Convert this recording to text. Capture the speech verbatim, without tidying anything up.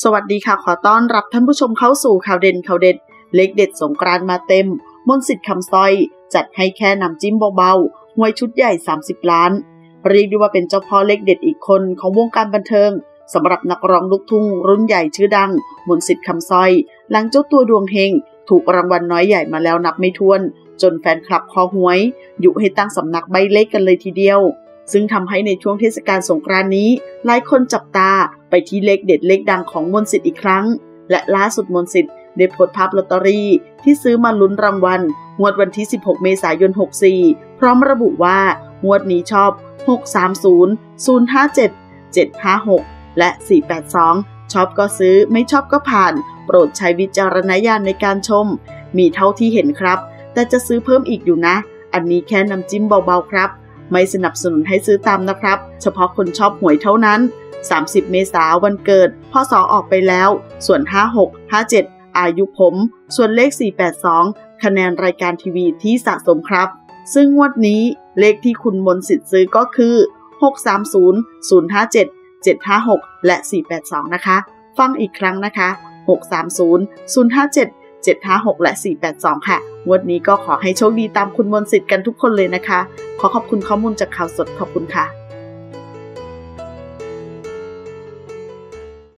สวัสดีค่ะขอต้อนรับท่านผู้ชมเข้าสู่ข่าวเด่นข่าวเด็ดเลขเด็ดสงกรานต์มาเต็มมนต์สิทธิ์คำสร้อยจัดให้แค่น้ำจิ้มเบาๆหวยชุดใหญ่สามสิบล้านเรียกได้ว่าเป็นเจ้าพ่อเลขเด็ดอีกคนของวงการบันเทิงสำหรับนักร้องลูกทุ่งรุ่นใหญ่ชื่อดังมนต์สิทธิ์คำสร้อยหลังเจ้าตัวดวงเฮงถูกรางวัลน้อยใหญ่มาแล้วนับไม่ถ้วนจนแฟนคลับคอหวยยุให้ตั้งสำนักใบเลขกันเลยทีเดียวซึ่งทำให้ในช่วงเทศกาลสงกรานต์นี้หลายคนจับตาไปที่เลขเด็ดเลขดังของมนต์สิทธิ์อีกครั้งและล่าสุดมนต์สิทธิ์ได้โพสต์ภาพลอตเตอรี่ที่ซื้อมาลุ้นรางวัลงวดวันที่สิบหกเมษายนหกสี่พร้อมระบุว่างวดนี้ชอบหก สาม ศูนย์ ศูนย์ ห้า เจ็ด เจ็ด ห้า หกและสี่ แปด สองชอบก็ซื้อไม่ชอบก็ผ่านโปรดใช้วิจารณญาณในการชมมีเท่าที่เห็นครับแต่จะซื้อเพิ่มอีกอยู่นะอันนี้แค่น้ำจิ้มเบาๆครับไม่สนับสนุนให้ซื้อตามนะครับเฉพาะคนชอบหวยเท่านั้นสามสิบเมษายนวันเกิดพศออกไปแล้วส่วนห้า หก ห้า เจ็ดอายุผมส่วนเลขสี่ แปด สองคะแนนรายการทีวีที่สะสมครับซึ่งงวดนี้เลขที่คุณมนต์สิทธิ์ซื้อก็คือหก สาม ศูนย์ ศูนย์ ห้า เจ็ด เจ็ด ห้า หกและสี่ แปด สองนะคะฟังอีกครั้งนะคะหก สาม ศูนย์ ศูนย์ ห้า เจ็ด เจ็ด ห้า หกและสี่ แปด สองค่ะงวดนี้ก็ขอให้โชคดีตามคุณมนต์สิทธิ์กันทุกคนเลยนะคะขอขอบคุณข้อมูลจากข่าวสดขอบคุณค่ะ